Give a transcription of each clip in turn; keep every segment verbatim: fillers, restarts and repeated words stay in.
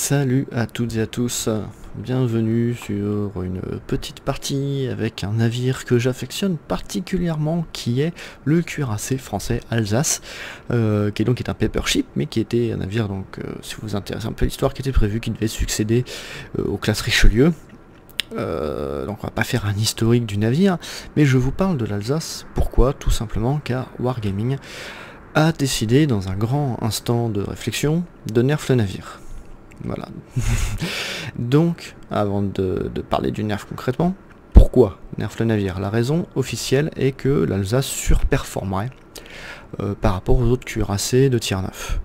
Salut à toutes et à tous, bienvenue sur une petite partie avec un navire que j'affectionne particulièrement qui est le cuirassé français Alsace, euh, qui est donc est un paper ship mais qui était un navire, donc euh, si vous vous intéressez un peu à l'histoire, qui était prévu, qui devait succéder euh, aux classes Richelieu. Euh, donc on va pas faire un historique du navire, mais je vous parle de l'Alsace. Pourquoi? Tout simplement car Wargaming a décidé dans un grand instant de réflexion de nerf le navire. Voilà. Donc, avant de, de parler du nerf concrètement, pourquoi nerf le navire? La raison officielle est que l'Alsace surperformerait euh, par rapport aux autres cuirassés de tier neuf.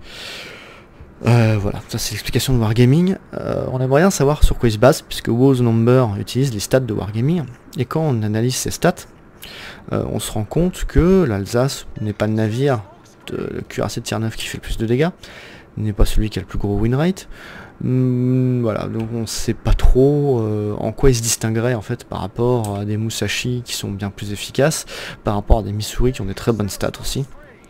Euh, voilà, ça c'est l'explication de Wargaming. Euh, on aimerait bien savoir sur quoi il se base, puisque Wose Number utilise les stats de Wargaming, et quand on analyse ces stats, euh, on se rend compte que l'Alsace n'est pas le navire de le cuirassé de tier neuf qui fait le plus de dégâts, n'est pas celui qui a le plus gros win rate. Hum, voilà, donc on sait pas trop euh, en quoi il se distinguerait en fait par rapport à des Musashi qui sont bien plus efficaces, par rapport à des Missouri qui ont des très bonnes stats aussi.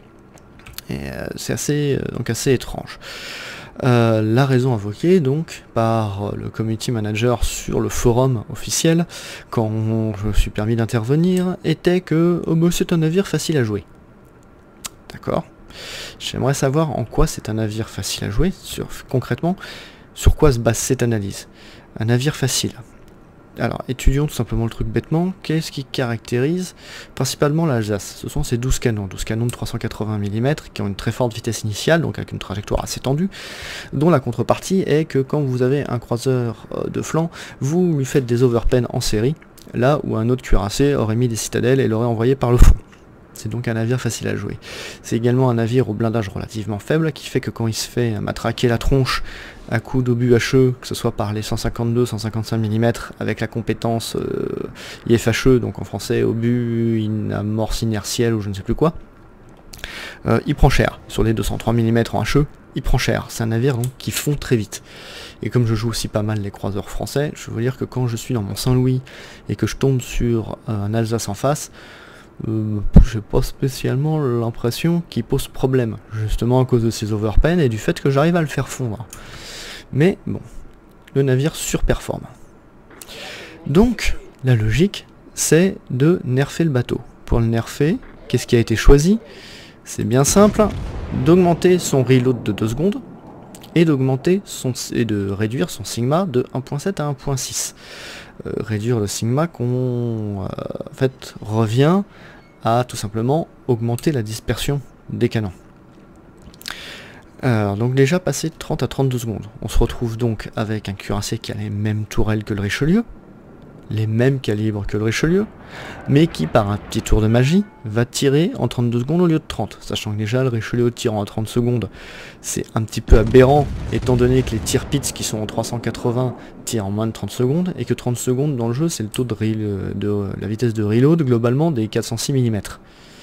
Et euh, c'est assez, euh, donc assez étrange. Euh, la raison invoquée donc par le community manager sur le forum officiel, quand je me suis permis d'intervenir, était que oh, bah, c'est un navire facile à jouer. D'accord. J'aimerais savoir en quoi c'est un navire facile à jouer, sur, concrètement, sur quoi se base cette analyse. Un navire facile. Alors, étudions tout simplement le truc bêtement. Qu'est-ce qui caractérise principalement l'Alsace? Ce sont ces douze canons, douze canons de trois cent quatre-vingts millimètres qui ont une très forte vitesse initiale, donc avec une trajectoire assez tendue, dont la contrepartie est que quand vous avez un croiseur de flanc, vous lui faites des overpen en série, là où un autre cuirassé aurait mis des citadelles et l'aurait envoyé par le fond. C'est donc un navire facile à jouer. C'est également un navire au blindage relativement faible, qui fait que quand il se fait matraquer la tronche à coups d'obus H E, que ce soit par les cent cinquante-deux cent cinquante-cinq millimètres, avec la compétence euh, I F H E, donc en français obus in amorce inertiel ou je ne sais plus quoi, euh, il prend cher. Sur les deux cent trois millimètres en H E, il prend cher. C'est un navire donc qui fond très vite. Et comme je joue aussi pas mal les croiseurs français, je veux dire que quand je suis dans mon Saint-Louis et que je tombe sur un Alsace en face, Euh, j'ai pas spécialement l'impression qu'il pose problème, justement à cause de ses overpen et du fait que j'arrive à le faire fondre. Mais bon, le navire surperforme. Donc, la logique, c'est de nerfer le bateau. Pour le nerfer, qu'est-ce qui a été choisi? C'est bien simple, d'augmenter son reload de deux secondes et d'augmenter son et de réduire son sigma de un point sept à un point six. Euh, réduire le sigma qu'on euh, en fait revient à tout simplement augmenter la dispersion des canons. Alors, donc déjà passé de trente à trente-deux secondes, on se retrouve donc avec un cuirassé qui a les mêmes tourelles que le Richelieu, les mêmes calibres que le Richelieu, mais qui par un petit tour de magie va tirer en trente-deux secondes au lieu de trente, sachant que déjà le Richelieu tirant en trente secondes, c'est un petit peu aberrant étant donné que les tir pits qui sont en trois cent quatre-vingts tirent en moins de trente secondes, et que trente secondes dans le jeu c'est le taux de, de la vitesse de reload globalement des quatre cent six millimètres.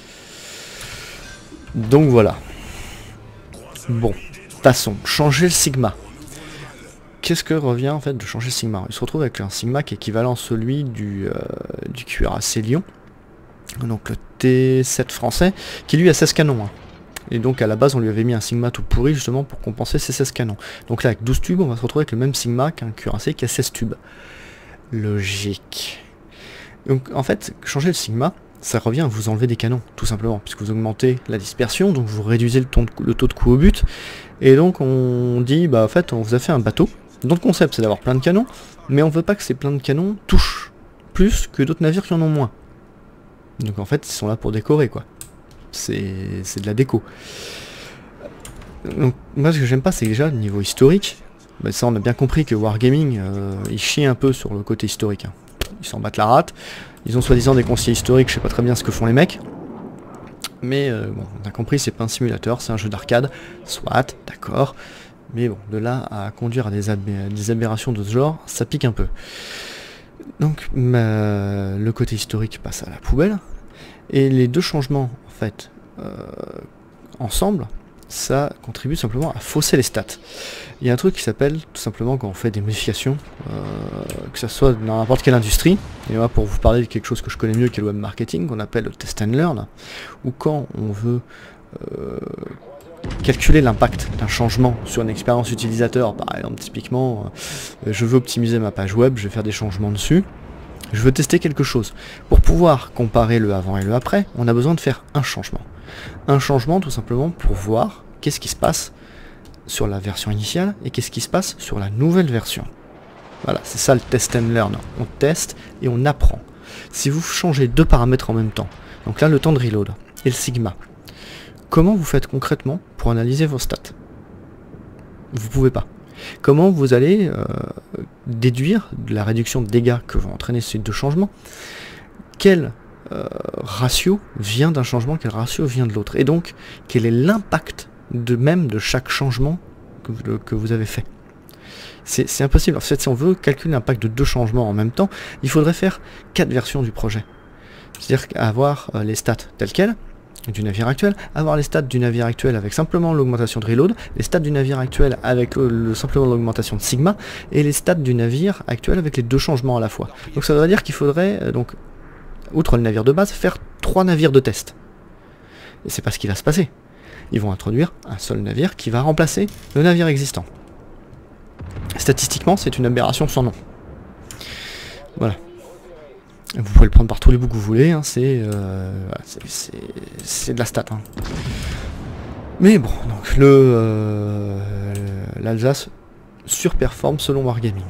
Donc voilà. Bon, passons, changer le sigma. Qu'est-ce que revient en fait de changer le sigma? Il se retrouve avec un sigma qui est équivalent à celui du, euh, du cuirassé Lion, donc le T sept français, qui lui a seize canons. Hein. Et donc à la base on lui avait mis un sigma tout pourri justement pour compenser ses seize canons. Donc là avec douze tubes on va se retrouver avec le même sigma qu'un cuirassé qui a seize tubes. Logique. Donc en fait, changer le sigma, ça revient à vous enlever des canons, tout simplement, puisque vous augmentez la dispersion, donc vous réduisez le, ton de, le taux de coup au but, et donc on dit, bah en fait on vous a fait un bateau, dont le concept c'est d'avoir plein de canons, mais on veut pas que ces plein de canons touchent plus que d'autres navires qui en ont moins. Donc en fait ils sont là pour décorer quoi. C'est de la déco. Donc moi ce que j'aime pas c'est déjà le niveau historique, bah, ça on a bien compris que Wargaming euh, il chie un peu sur le côté historique. Hein. Ils s'en battent la rate, ils ont soi-disant des conseillers historiques, je sais pas très bien ce que font les mecs. Mais euh, bon, on a compris c'est pas un simulateur, c'est un jeu d'arcade, soit, d'accord. Mais bon, de là à conduire à des, ab des aberrations de ce genre, ça pique un peu. Donc ma... le côté historique passe à la poubelle. Et les deux changements, en fait, euh, ensemble, ça contribue simplement à fausser les stats. Il y a un truc qui s'appelle, tout simplement, quand on fait des modifications, euh, que ce soit dans n'importe quelle industrie, et moi pour vous parler de quelque chose que je connais mieux qu'est le web marketing, qu'on appelle le test and learn, où quand on veut... Euh, calculer l'impact d'un changement sur une expérience utilisateur. Par exemple, typiquement, euh, je veux optimiser ma page web, je vais faire des changements dessus. Je veux tester quelque chose. Pour pouvoir comparer le avant et le après, on a besoin de faire un changement. Un changement tout simplement pour voir qu'est-ce qui se passe sur la version initiale et qu'est-ce qui se passe sur la nouvelle version. Voilà, c'est ça le test and learn. On teste et on apprend. Si vous changez deux paramètres en même temps, donc là le temps de reload et le sigma, comment vous faites concrètement pour analyser vos stats? Vous pouvez pas. Comment vous allez euh, déduire de la réduction de dégâts que vont entraîner ces deux changements? Quel euh, ratio vient d'un changement, quel ratio vient de l'autre? Et donc, quel est l'impact de même de chaque changement que vous, que vous avez fait? C'est impossible. En fait, si on veut calculer l'impact de deux changements en même temps, il faudrait faire quatre versions du projet. C'est-à-dire avoir euh, les stats telles quelles du navire actuel, avoir les stats du navire actuel avec simplement l'augmentation de reload, les stats du navire actuel avec le, le, simplement l'augmentation de sigma, et les stats du navire actuel avec les deux changements à la fois. Donc ça veut dire qu'il faudrait, euh, donc, outre le navire de base, faire trois navires de test. Et c'est pas ce qui va se passer. Ils vont introduire un seul navire qui va remplacer le navire existant. Statistiquement, c'est une aberration sans nom. Voilà. Vous pouvez le prendre par tous les bouts que vous voulez, hein, c'est euh, c'est de la stat. Hein. Mais bon, donc le euh, l'Alsace surperforme selon Wargaming.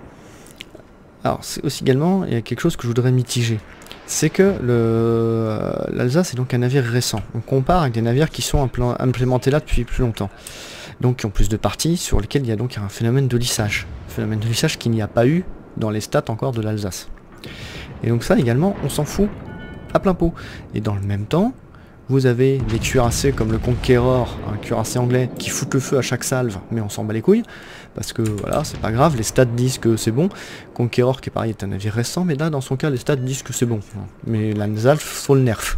Alors c'est aussi également, il y a quelque chose que je voudrais mitiger. C'est que l'Alsace est donc un navire récent. On compare avec des navires qui sont implémentés là depuis plus longtemps. Donc qui ont plus de parties, sur lesquelles il y a donc un phénomène de lissage. Un phénomène de lissage qu'il n'y a pas eu dans les stats encore de l'Alsace. Et donc ça également, on s'en fout à plein pot. Et dans le même temps, vous avez des cuirassés comme le Conqueror, un cuirassé anglais, qui foutent le feu à chaque salve, mais on s'en bat les couilles, parce que voilà, c'est pas grave, les stats disent que c'est bon. Conqueror, qui est pareil, est un navire récent, mais là, dans son cas, les stats disent que c'est bon. Mais l'Alsace faut le nerf.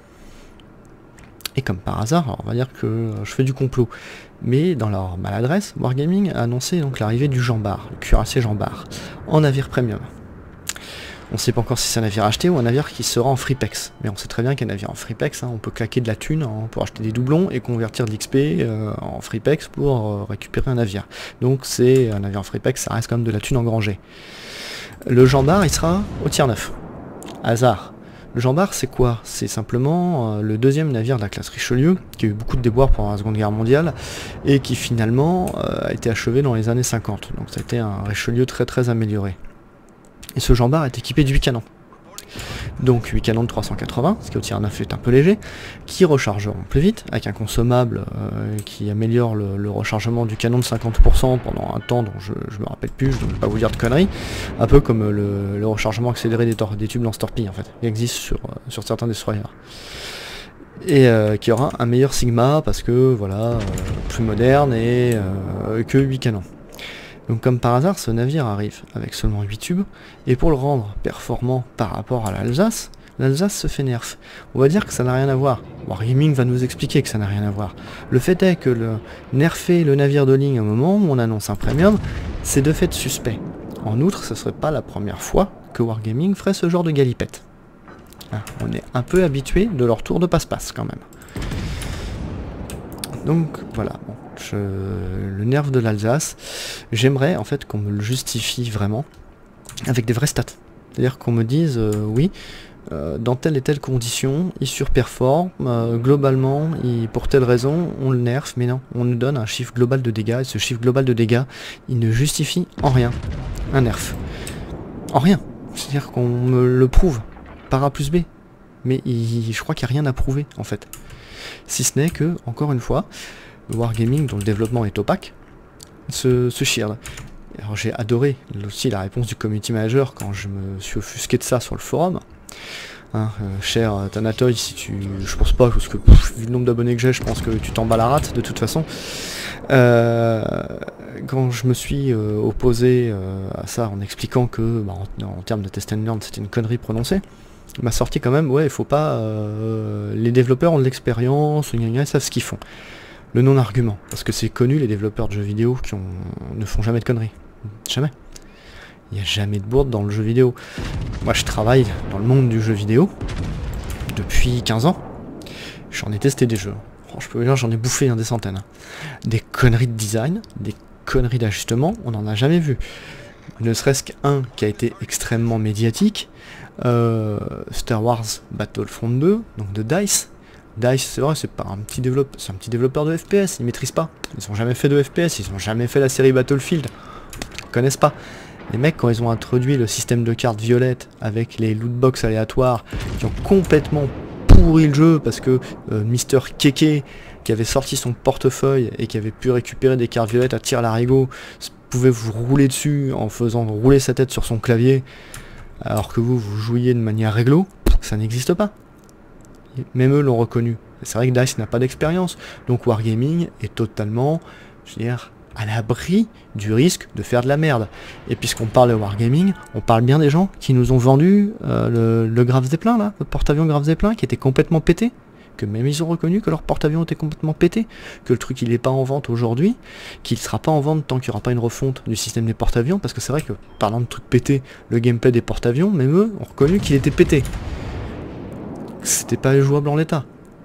Et comme par hasard, alors on va dire que je fais du complot, mais dans leur maladresse, Wargaming a annoncé donc l'arrivée du Jean-Bart, le cuirassé Jean-Bart, en navire premium. On ne sait pas encore si c'est un navire acheté ou un navire qui sera en freepex. Mais on sait très bien qu'un navire en freepex, hein, on peut claquer de la thune hein, pour acheter des doublons et convertir de l'X P euh, en freepex pour euh, récupérer un navire. Donc c'est un navire en freepex, ça reste quand même de la thune engrangée. Le Jean-Bart, il sera au tiers neuf. Hasard. Le Jean-Bart, c'est quoi? C'est simplement euh, le deuxième navire de la classe Richelieu, qui a eu beaucoup de déboires pendant la Seconde Guerre mondiale, et qui finalement euh, a été achevé dans les années cinquante. Donc ça a été un Richelieu très très amélioré. Et ce Jean-Bart est équipé de huit canons. Donc huit canons de trois cent quatre-vingts, ce qui au tir neuf est un peu léger, qui rechargeront plus vite, avec un consommable euh, qui améliore le, le rechargement du canon de cinquante pour cent pendant un temps dont je ne me rappelle plus, je ne vais pas vous dire de conneries, un peu comme le, le rechargement accéléré des, des tubes lance-torpilles en fait, qui existe sur, euh, sur certains destroyers. Et euh, qui aura un meilleur sigma parce que voilà, euh, plus moderne et euh, que huit canons. Donc comme par hasard, ce navire arrive avec seulement huit tubes, et pour le rendre performant par rapport à l'Alsace, l'Alsace se fait nerf. On va dire que ça n'a rien à voir. Wargaming va nous expliquer que ça n'a rien à voir. Le fait est que le nerfer le navire de ligne au moment où on annonce un premium, c'est de fait suspect. En outre, ce serait pas la première fois que Wargaming ferait ce genre de galipette. Hein, on est un peu habitué de leur tour de passe-passe quand même. Donc voilà, bon, je, le nerf de l'Alsace, j'aimerais en fait qu'on me le justifie vraiment avec des vraies stats. C'est-à-dire qu'on me dise, euh, oui, euh, dans telle et telle condition, il surperforme, euh, globalement, il, pour telle raison, on le nerf, mais non, on nous donne un chiffre global de dégâts, et ce chiffre global de dégâts, il ne justifie en rien un nerf. En rien. C'est-à-dire qu'on me le prouve, par A plus B. Mais il, je crois qu'il n'y a rien à prouver, en fait. Si ce n'est que, encore une fois, Wargaming, dont le développement est opaque, se, se shield. Alors j'ai adoré aussi la réponse du community manager quand je me suis offusqué de ça sur le forum. Hein, euh, cher Thanatoy, si tu, je pense pas, parce que pff, vu le nombre d'abonnés que j'ai, je pense que tu t'en bats la rate de toute façon. Euh, quand je me suis euh, opposé euh, à ça en expliquant que, bah, en, en termes de test and learn, c'était une connerie prononcée, il m'a sorti quand même, ouais, il faut pas, euh, les développeurs ont de l'expérience, ils savent ce qu'ils font. Le non-argument, parce que c'est connu, les développeurs de jeux vidéo qui ont, ne font jamais de conneries. Jamais. Il n'y a jamais de bourde dans le jeu vidéo. Moi je travaille dans le monde du jeu vidéo depuis quinze ans. J'en ai testé des jeux. Oh, je peux vous dire, j'en ai bouffé hein, des centaines. Des conneries de design, des conneries d'ajustement, on n'en a jamais vu. Ne serait-ce qu'un qui a été extrêmement médiatique, euh, Star Wars Battlefront deux, donc de DICE. DICE, c'est vrai, c'est pas un petit développeur, c'est un petit développeur de F P S, ils maîtrisent pas. Ils ont jamais fait de F P S, ils ont jamais fait la série Battlefield. Ils connaissent pas. Les mecs, quand ils ont introduit le système de cartes violettes avec les lootbox aléatoires qui ont complètement pourri le jeu parce que euh, Mister Keke, qui avait sorti son portefeuille et qui avait pu récupérer des cartes violettes à tir larigot, pouvait vous rouler dessus en faisant rouler sa tête sur son clavier, alors que vous, vous jouiez de manière réglo, ça n'existe pas. Même eux l'ont reconnu. C'est vrai que DICE n'a pas d'expérience, donc Wargaming est totalement, je veux dire, à l'abri du risque de faire de la merde. Et puisqu'on parle de Wargaming, on parle bien des gens qui nous ont vendu euh, le, le Graf Zeppelin, là, le porte-avions Graf Zeppelin, qui était complètement pété, que même ils ont reconnu que leur porte-avions était complètement pété, que le truc il n'est pas en vente aujourd'hui, qu'il ne sera pas en vente tant qu'il n'y aura pas une refonte du système des porte-avions, parce que c'est vrai que, parlant de trucs pétés, le gameplay des porte-avions, même eux ont reconnu qu'il était pété. C'était pas jouable en l'état.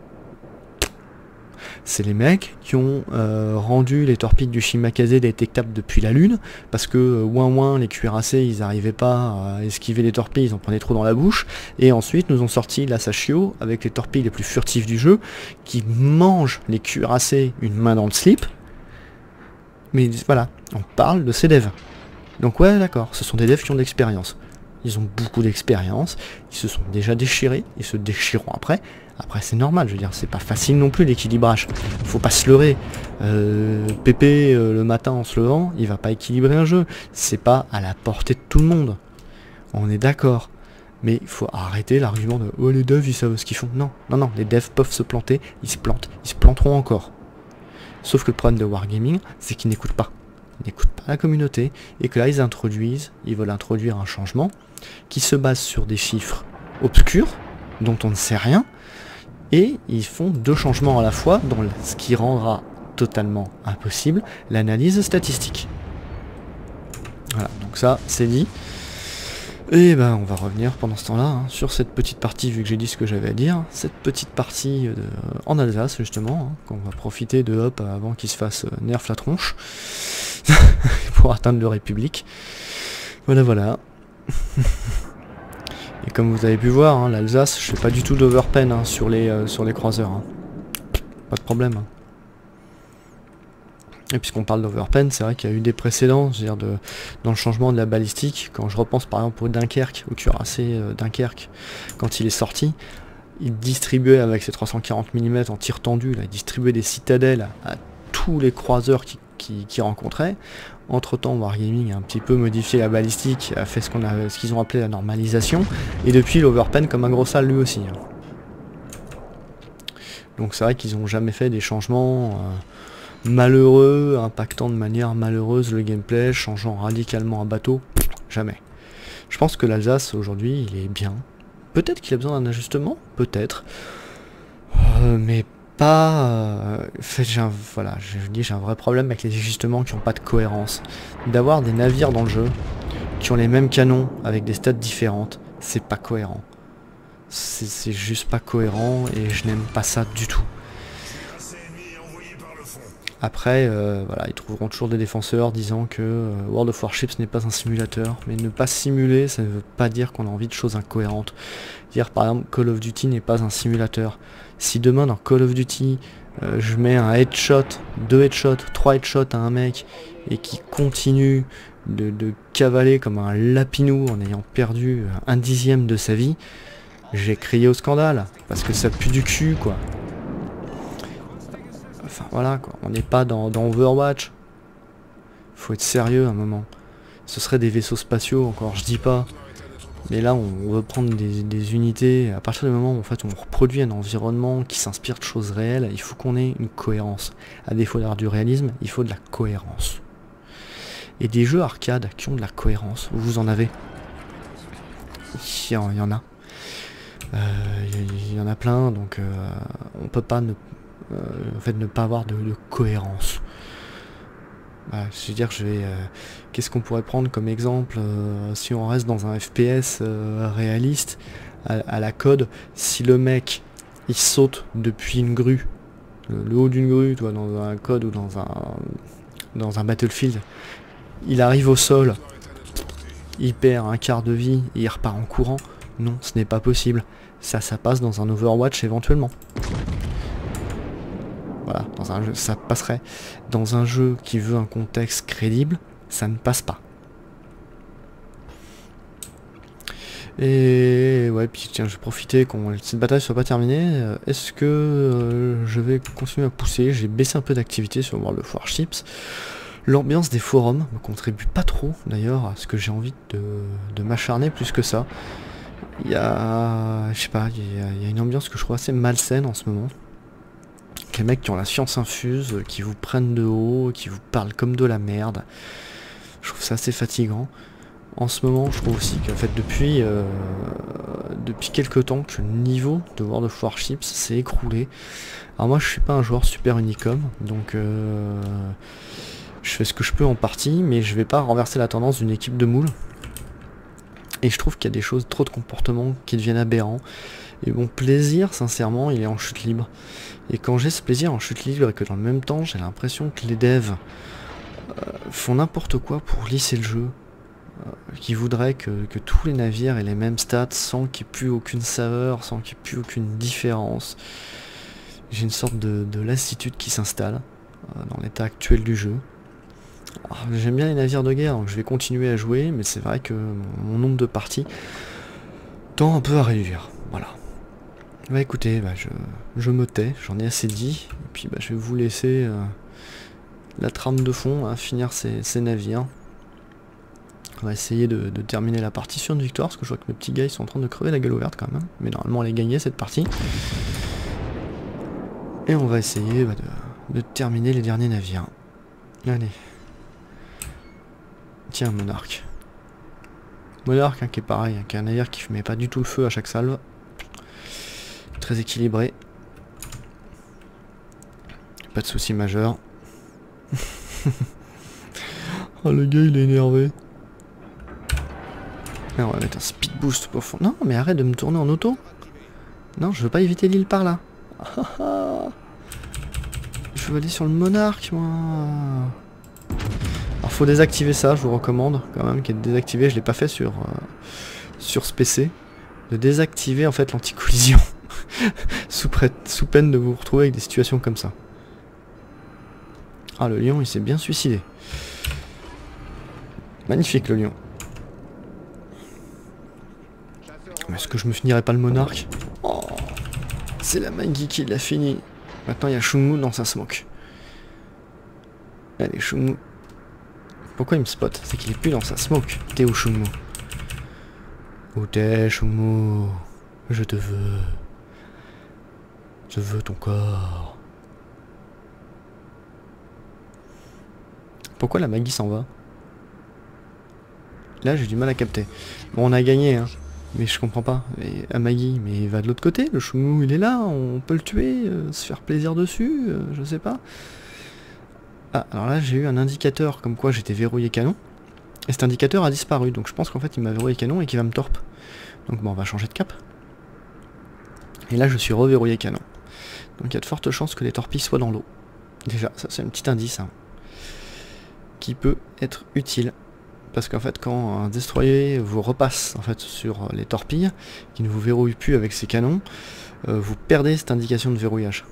C'est les mecs qui ont euh, rendu les torpilles du Shimakaze détectables depuis la Lune, parce que euh, ouin ouin, les cuirassés, ils n'arrivaient pas à esquiver les torpilles, ils en prenaient trop dans la bouche, et ensuite nous ont sorti la Sashio, avec les torpilles les plus furtives du jeu, qui mangent les cuirassés une main dans le slip. Mais voilà, on parle de ces devs. Donc ouais, d'accord, ce sont des devs qui ont de l'expérience. Ils ont beaucoup d'expérience, ils se sont déjà déchirés, ils se déchireront après. Après c'est normal, je veux dire, c'est pas facile non plus l'équilibrage. Faut pas se leurrer. Euh, Pépé euh, le matin en se levant, il va pas équilibrer un jeu. C'est pas à la portée de tout le monde. On est d'accord. Mais il faut arrêter l'argument de oh les devs ils savent ce qu'ils font. Non, non, non, les devs peuvent se planter, ils se plantent, ils se planteront encore. Sauf que le problème de Wargaming, c'est qu'ils n'écoutent pas. Ils n'écoutent pas la communauté, et que là ils introduisent, ils veulent introduire un changement qui se base sur des chiffres obscurs, dont on ne sait rien, et ils font deux changements à la fois, dans ce qui rendra totalement impossible l'analyse statistique. Voilà, donc ça c'est dit. Et ben on va revenir pendant ce temps-là hein, sur cette petite partie, vu que j'ai dit ce que j'avais à dire, cette petite partie de, en Alsace justement, hein, qu'on va profiter de Hop avant qu'il se fasse euh, nerf la tronche, pour atteindre le République. Voilà voilà. Et comme vous avez pu voir, hein, l'Alsace, je fais pas du tout d'overpen hein, sur, les, euh, sur les croiseurs. Hein. Pas de problème. Hein. Et puisqu'on parle d'overpen, c'est vrai qu'il y a eu des précédents, c'est-à-dire de, dans le changement de la balistique. Quand je repense par exemple au Dunkerque, au cuirassé euh, Dunkerque, quand il est sorti, il distribuait avec ses trois cent quarante millimètres en tir tendu, là, il distribuait des citadelles à, à tous les croiseurs qui, qui, qui rencontraient. Entre temps, Wargaming a un petit peu modifié la balistique, a fait ce qu'on a, ce qu'ils ont appelé la normalisation, et depuis l'overpen comme un gros sale lui aussi. Hein. Donc c'est vrai qu'ils n'ont jamais fait des changements euh, malheureux, impactant de manière malheureuse le gameplay, changeant radicalement un bateau, jamais. Je pense que l'Alsace aujourd'hui il est bien. Peut-être qu'il a besoin d'un ajustement, peut-être, euh, mais pas... Euh, fait, j'ai un, voilà, je dis j'ai un vrai problème avec les ajustements qui n'ont pas de cohérence. D'avoir des navires dans le jeu qui ont les mêmes canons avec des stats différentes, c'est pas cohérent. C'est juste pas cohérent et je n'aime pas ça du tout. Après, euh, voilà, ils trouveront toujours des défenseurs disant que euh, World of Warships n'est pas un simulateur. Mais ne pas simuler, ça ne veut pas dire qu'on a envie de choses incohérentes. Dire par exemple Call of Duty n'est pas un simulateur. Si demain dans Call of Duty, euh, je mets un headshot, deux headshots, trois headshots à un mec et qui continue de, de cavaler comme un lapinou en ayant perdu un dixième de sa vie, j'ai crié au scandale. Parce que ça pue du cul quoi. Enfin voilà quoi, on n'est pas dans, dans Overwatch. Faut être sérieux à un moment. Ce serait des vaisseaux spatiaux encore, je dis pas. Mais là on veut prendre des, des unités. À partir du moment où en fait on reproduit un environnement qui s'inspire de choses réelles, il faut qu'on ait une cohérence. À défaut d'avoir du réalisme, il faut de la cohérence. Et des jeux arcade qui ont de la cohérence, vous en avez. Il y en, il y en a. Il euh, y, y en a plein, donc euh, on peut pas ne Euh, en fait ne pas avoir de, de cohérence. Voilà, je veux dire, je vais. Euh, Qu'est-ce qu'on pourrait prendre comme exemple euh, si on reste dans un F P S euh, réaliste à, à la code, si le mec il saute depuis une grue le, le haut d'une grue, toi, dans un code ou dans un dans un Battlefield, il arrive au sol, il perd un quart de vie et il repart en courant. Non, ce n'est pas possible. Ça, ça passe dans un Overwatch éventuellement. Voilà, dans un jeu, ça passerait. Dans un jeu qui veut un contexte crédible, ça ne passe pas. Et ouais, puis tiens, je vais profiter qu'on cette bataille soit pas terminée. Est-ce que euh, je vais continuer à pousser? J'ai baissé un peu d'activité sur World of Warships. L'ambiance des forums me contribue pas trop d'ailleurs à ce que j'ai envie de, de m'acharner plus que ça. Il y a, je sais pas, il y a, il y a une ambiance que je trouve assez malsaine en ce moment. Les mecs qui ont la science infuse, qui vous prennent de haut, qui vous parlent comme de la merde. Je trouve ça assez fatigant. En ce moment, je trouve aussi qu'en fait, depuis, euh, depuis quelques temps, que le niveau de World of Warships s'est écroulé. Alors moi, je suis pas un joueur super unicum, donc euh, je fais ce que je peux en partie, mais je vais pas renverser la tendance d'une équipe de moules. Et je trouve qu'il y a des choses, trop de comportements qui deviennent aberrants. Et mon plaisir, sincèrement, il est en chute libre. Et quand j'ai ce plaisir en chute libre et que dans le même temps, j'ai l'impression que les devs euh, font n'importe quoi pour lisser le jeu, qui voudrait que, que tous les navires aient les mêmes stats sans qu'il n'y ait plus aucune saveur, sans qu'il n'y ait plus aucune différence. J'ai une sorte de, de lassitude qui s'installe euh, dans l'état actuel du jeu. J'aime bien les navires de guerre, donc je vais continuer à jouer, mais c'est vrai que mon, mon nombre de parties tend un peu à réduire. Voilà. Bah écoutez, bah, je, je me tais, j'en ai assez dit, et puis bah, je vais vous laisser euh, la trame de fond, à finir ces, ces navires. On va essayer de, de terminer la partie sur une victoire, parce que je vois que mes petits gars ils sont en train de crever la gueule ouverte quand même. Mais normalement elle est gagnée cette partie. Et on va essayer bah, de, de terminer les derniers navires. Allez. Tiens, Monarque. Monarque hein, qui est pareil, hein, qui est un navire qui ne met pas du tout le feu à chaque salve. Très équilibré. Pas de soucis majeurs. Oh le gars il est énervé. Là, on va mettre un speed boost pour fond. Non, mais arrête de me tourner en auto. Non, je veux pas éviter l'île par là. Je veux aller sur le Monarque, moi. Alors, faut désactiver ça, je vous recommande quand même, qui est désactivé. Je l'ai pas fait sur euh, sur ce P C. De désactiver en fait l'anti-collision. sous, sous peine de vous retrouver avec des situations comme ça. Ah, le lion, il s'est bien suicidé. Magnifique, le lion. Mais est-ce que je me finirai pas le Monarque? Oh, c'est la Maggie qui l'a fini. Maintenant, il y a Shunmu dans sa smoke. Allez, Shunmu. Pourquoi il me spot? C'est qu'il est plus dans sa smoke. T'es où, Shunmu? Où t'es, Shunmu? Je te veux. Je veux ton corps. Pourquoi la Maggie s'en va? Là, j'ai du mal à capter. Bon, on a gagné, hein. Mais je comprends pas. Et Amagi, mais il va de l'autre côté. Le Shunmu, il est là. On peut le tuer, euh, se faire plaisir dessus. Euh, je sais pas. Ah, alors là, j'ai eu un indicateur comme quoi j'étais verrouillé canon. Et cet indicateur a disparu. Donc je pense qu'en fait, il m'a verrouillé canon et qu'il va me torpe. Donc bon, on va changer de cap. Et là, je suis reverrouillé canon. Donc il y a de fortes chances que les torpilles soient dans l'eau. Déjà, ça c'est un petit indice hein, qui peut être utile. Parce qu'en fait, quand un destroyer vous repasse en fait sur les torpilles, qui ne vous verrouille plus avec ses canons, euh, vous perdez cette indication de verrouillage.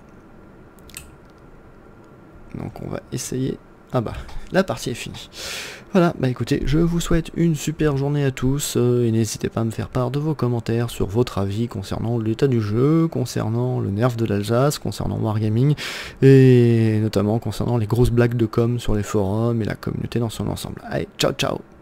Donc on va essayer... Ah bah, la partie est finie. Voilà, bah écoutez, je vous souhaite une super journée à tous, euh, et n'hésitez pas à me faire part de vos commentaires sur votre avis concernant l'état du jeu, concernant le nerf de l'Alsace, concernant Wargaming, et notamment concernant les grosses blagues de com sur les forums et la communauté dans son ensemble. Allez, ciao ciao!